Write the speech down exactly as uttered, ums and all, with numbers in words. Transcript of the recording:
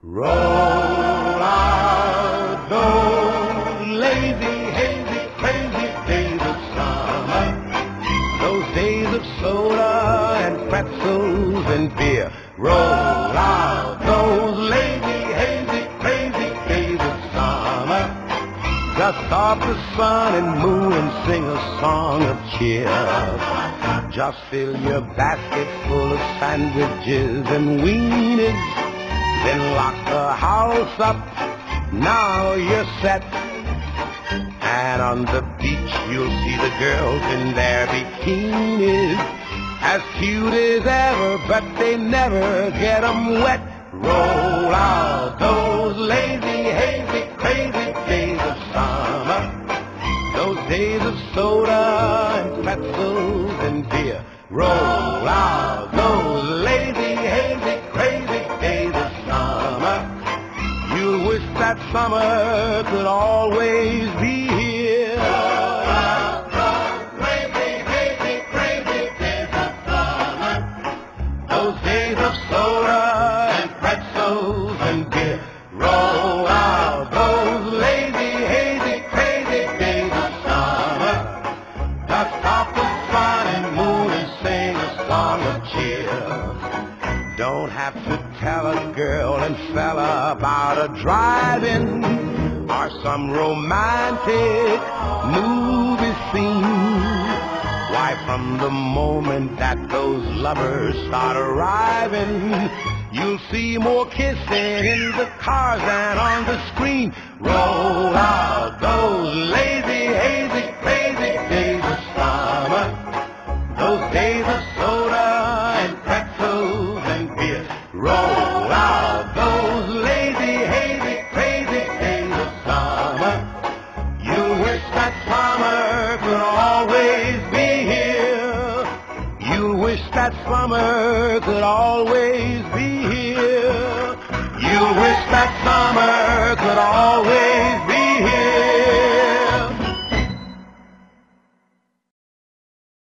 Roll out those lazy, hazy, crazy days of summer, those days of soda and pretzels and beer. Roll out those lazy, hazy, crazy days of summer. Dust off the sun and moon and sing a song of cheer. Just fill your basket full of sandwiches and weenies. Then lock the house up, now you're set. And on the beach you'll see the girls in their bikinis, as cute as ever, but they never get 'em wet. Roll out those lazy, hazy, crazy days of summer, those days of soda and pretzels and beer. Roll out those lazy, hazy, crazy days of summer. You wish that summer could always be here. Roll out those lazy, hazy, crazy days of summer, those days of soda and pretzels and beer. Roll out those lazy, hazy, crazy days of summer. Dust off the sun and moon and sing a song of cheer. Don't have to tell a girl and fella about a drive-in or some romantic movie scene. Why, from the moment that those lovers start arriving, you'll see more kissing in the cars than on the screen. Roll out those lazy, hazy, crazy days of summer, those days of soda and pretzels and beer. Roll out those lazy, hazy, crazy days of summer. You wish that summer could always be here. You wish that summer could always be here. You wish that summer could always